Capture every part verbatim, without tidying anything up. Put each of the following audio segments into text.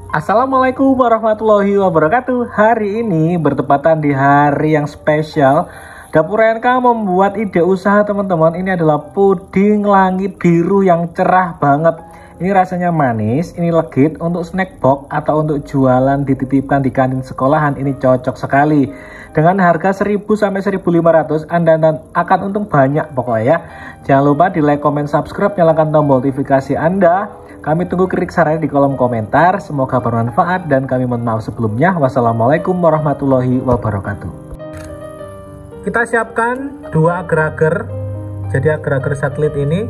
Assalamualaikum warahmatullahi wabarakatuh. Hari ini bertepatan di hari yang spesial. Dapur R N K membuat ide usaha teman-teman. Ini adalah puding langit biru yang cerah banget. Ini rasanya manis, ini legit untuk snack box atau untuk jualan dititipkan di kantin sekolahan. Ini cocok sekali. Dengan harga seribu sampai seribu lima ratus Anda akan untung banyak pokoknya ya. Jangan lupa di like, comment, subscribe, nyalakan tombol notifikasi Anda. Kami tunggu kritik sarannya di kolom komentar. Semoga bermanfaat dan kami mohon maaf sebelumnya. Wassalamualaikum warahmatullahi wabarakatuh. Kita siapkan dua agar-agar. Jadi agar-agar satelit ini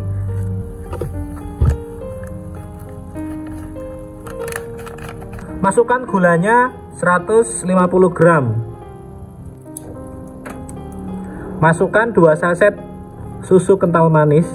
masukkan gulanya seratus lima puluh gram. Masukkan dua saset susu kental manis.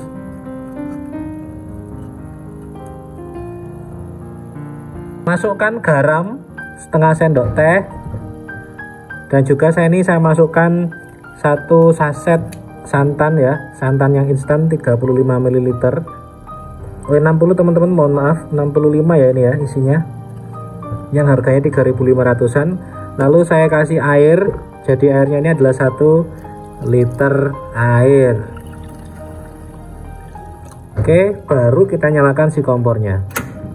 Masukkan garam setengah sendok teh. Dan juga saya ini saya masukkan satu saset santan ya, santan yang instan tiga puluh lima mililiter. Oh, enam puluh teman-teman, mohon maaf, enam puluh lima ya ini ya isinya. Yang harganya tiga ribu lima ratusan. Lalu saya kasih air. Jadi airnya ini adalah satu liter air. Oke, baru kita nyalakan si kompornya.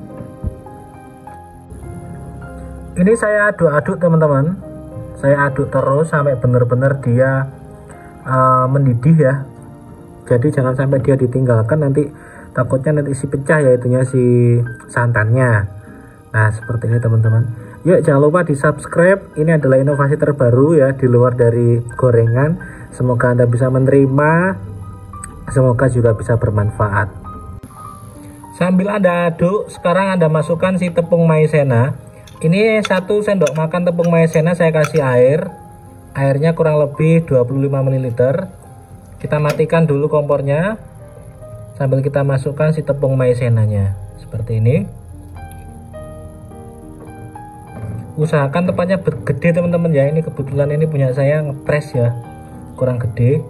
Ini saya aduk-aduk teman-teman. Saya aduk terus sampai benar-benar dia uh, mendidih ya. Jadi jangan sampai dia ditinggalkan, nanti takutnya nanti si pecah ya itunya si santannya. Nah seperti ini teman-teman. Yuk jangan lupa di subscribe. Ini adalah inovasi terbaru ya, di luar dari gorengan. Semoga Anda bisa menerima. Semoga juga bisa bermanfaat. Sambil Anda aduk, sekarang Anda masukkan si tepung maizena. Ini satu sendok makan tepung maizena saya kasih air. Airnya kurang lebih dua puluh lima mililiter. Kita matikan dulu kompornya sambil kita masukkan si tepung maizenanya. Seperti ini. Usahakan tempatnya gede teman-teman ya. Ini kebetulan ini punya saya ngepres ya, kurang gede.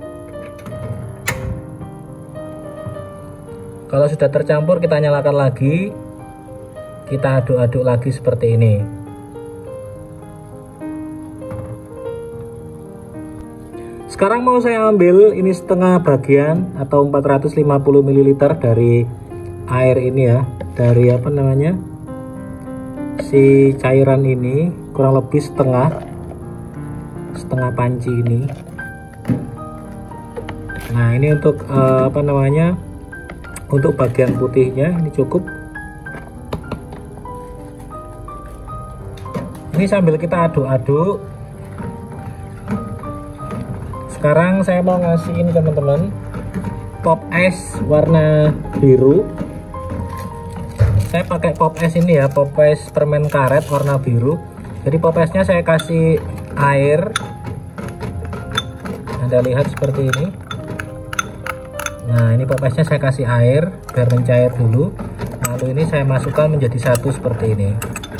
Kalau sudah tercampur kita nyalakan lagi. Kita aduk-aduk lagi seperti ini. Sekarang mau saya ambil ini setengah bagian atau empat ratus lima puluh mililiter dari air ini ya, dari apa namanya si cairan ini, kurang lebih setengah setengah panci ini. Nah ini untuk uh, apa namanya untuk bagian putihnya ini cukup. Ini sambil kita aduk-aduk. Sekarang saya mau ngasih ini teman-teman, pop es warna biru. Saya pakai pop es ini ya, pop es permen karet warna biru. Jadi pop esnya saya kasih air. Anda lihat seperti ini. Nah ini pop esnya saya kasih air biar mencair dulu. Lalu ini saya masukkan menjadi satu seperti ini.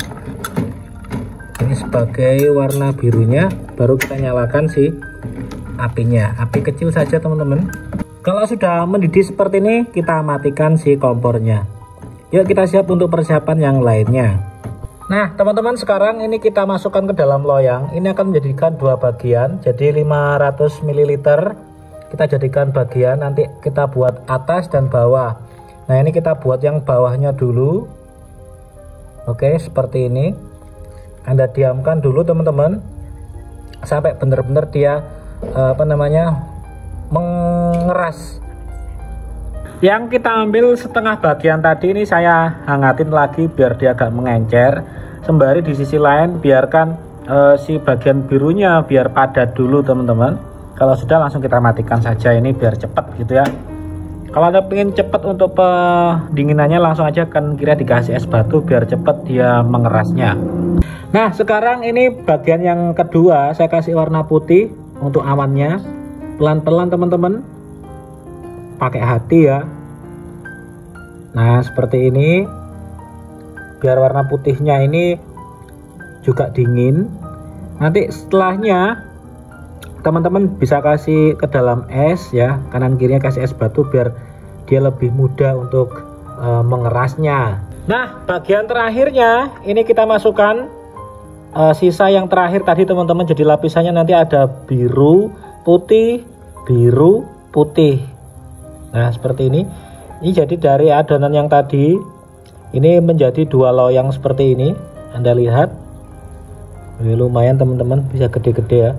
Ini sebagai warna birunya. Baru kita nyalakan si apinya, api kecil saja teman-teman. Kalau sudah mendidih seperti ini kita matikan si kompornya. Yuk kita siap untuk persiapan yang lainnya. Nah teman-teman, sekarang ini kita masukkan ke dalam loyang. Ini akan menjadikan dua bagian, jadi lima ratus mililiter. Kita jadikan bagian, nanti kita buat atas dan bawah. Nah ini kita buat yang bawahnya dulu. Oke seperti ini. Anda diamkan dulu teman-teman sampai benar-benar dia apa namanya mengeras. Yang kita ambil setengah bagian tadi ini saya hangatin lagi biar dia agak mengencer. Sembari di sisi lain biarkan uh, si bagian birunya biar padat dulu teman-teman. Kalau sudah langsung kita matikan saja ini biar cepat gitu ya. Kalau Anda ingin cepat untuk pendinginannya langsung aja kan kira dikasih es batu biar cepat dia mengerasnya. Nah sekarang ini bagian yang kedua saya kasih warna putih untuk awannya. Pelan-pelan teman-teman, pakai hati ya. Nah seperti ini biar warna putihnya ini juga dingin. Nanti setelahnya teman-teman bisa kasih ke dalam es ya, kanan kirinya kasih es batu biar dia lebih mudah untuk e, mengerasnya. Nah, bagian terakhirnya ini kita masukkan uh, sisa yang terakhir tadi teman-teman. Jadi lapisannya nanti ada biru, putih, biru, putih. Nah, seperti ini. Ini jadi dari adonan yang tadi ini menjadi dua loyang seperti ini. Anda lihat. Ini lumayan teman-teman, bisa gede-gede ya.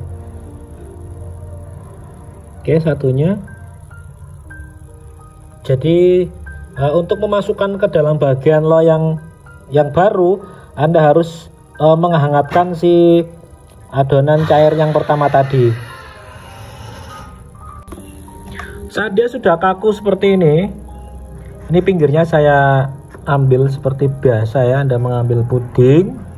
Oke, satunya. Jadi uh, untuk memasukkan ke dalam bagian loyang yang baru, Anda harus uh, menghangatkan si adonan cair yang pertama tadi. Saat dia sudah kaku seperti ini, ini pinggirnya saya ambil seperti biasa ya, Anda mengambil puding.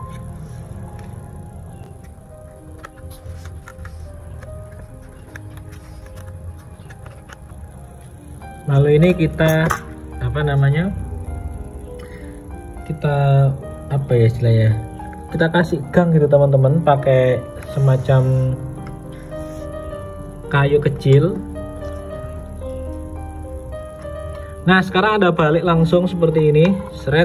Lalu ini kita apa namanya? Kita apa ya istilahnya? Kita kasih gang gitu teman-teman, pakai semacam kayu kecil. Nah, sekarang Anda balik langsung seperti ini, seret.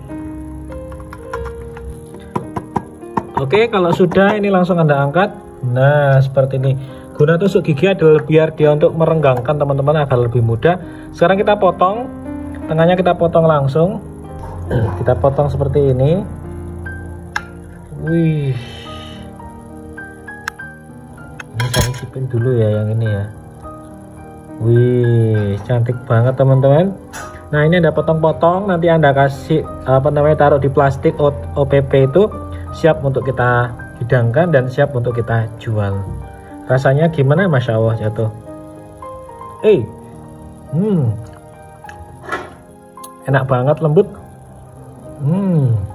Oke, kalau sudah ini langsung Anda angkat. Nah, seperti ini. Guna tusuk gigi adalah biar dia untuk merenggangkan teman-teman agar lebih mudah. Sekarang kita potong, tengahnya kita potong langsung. Kita potong seperti ini. Wih, ini saya cipin dulu ya yang ini ya. Wih, cantik banget teman-teman. Nah, ini Anda potong-potong, nanti Anda kasih apa namanya, taruh di plastik O P P itu, siap untuk kita hidangkan dan siap untuk kita jual. Rasanya gimana? Masya Allah jatuh. Eh, hmm, enak banget, lembut. Hmm.